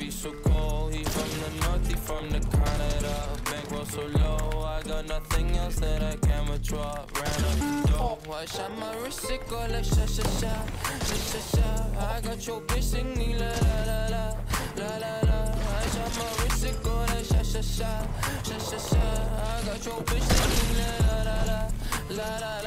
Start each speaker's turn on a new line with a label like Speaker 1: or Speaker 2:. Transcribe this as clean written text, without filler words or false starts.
Speaker 1: He's so cold, he from the north, he from the Canada. Bankroll so low, I got nothing else that I can withdraw. Ran up the dough, I shot my wrist, it go like sha sha sha, sha sha sha. I got your bitch singing la la la la, la la la. I shot my wrist, it go like sha sha sha, sha sha sha. I got your bitch singing la la la la, la la.